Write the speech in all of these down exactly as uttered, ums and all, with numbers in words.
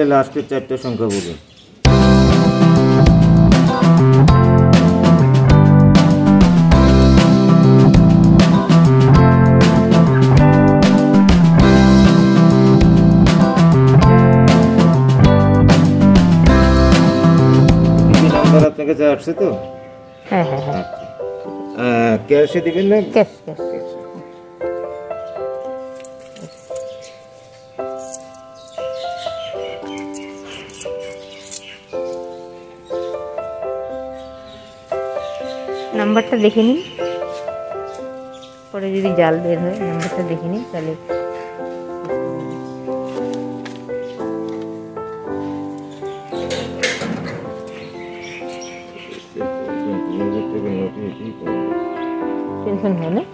লাস্টের চারটে সংখ্যা বলুন। আপনার কাছে আসছে তো? হ্যাঁ হ্যাঁ হ্যাঁ। ক্যাশে দিবেন না? Cash cash. নাম্বারটা দেখে নিন, পরে যদি জাল বের হয় নাম্বারটা দেখে নিন তাহলে। টেনশন হয় না।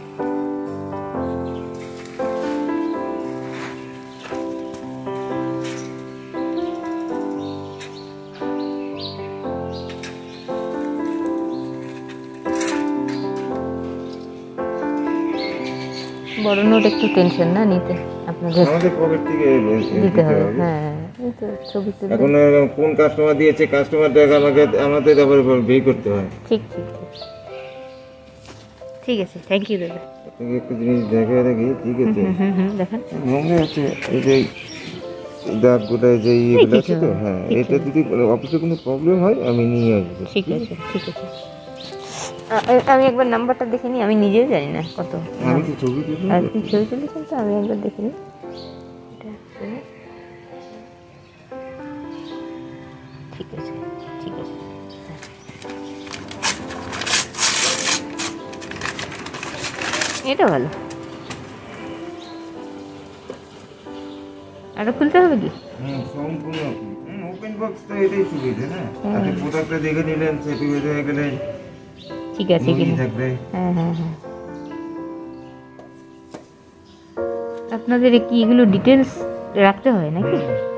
বড় নোট একটু টেনশন না নিতে, আপনাদের আমাদের পকেট থেকে দিতে হবে। হ্যাঁ এই তো ছবি তুলে এখন কোন কাস্টমার দিয়েছে, কাস্টমার টাকা আমাকে আমাদের আবার পে করতে হয়। ঠিক ঠিক ঠিক আছে। থ্যাংক ইউ দাদা। আপনাকে একটা জিনিস দেখা দেখি, ঠিক আছে? হুম হুম দেখেন মনে আছে এই যে দাগ গোটায় যে ইয়েগুলো আছে তো, হ্যাঁ এটা যদি অফিসে কোনো প্রবলেম হয় আমি নিয়ে আসবো। ঠিক আছে ঠিক আছে। আমি একবার নাম্বারটা দেখে নিই, আমি নিজেও জানি না কত। আমি তো ছবি তুলি, আপনি ছবি তুলেছেন তো, আমি একবার দেখে নিই। ঠিক আছে ঠিক আছে। এটা ভালো। আরো খুলতে হবে কি? হুম সম্পূর্ণ ওপেন বক্স তো এটাই সুবিধা না। আপনি প্রোডাক্টটা দেখে নিলেন, সেটি হয়ে গেলে ঠিক আছে কি থাকবে। হ্যাঁ হ্যাঁ হ্যাঁ। আপনাদের কি এগুলো ডিটেলস রাখতে হয় নাকি?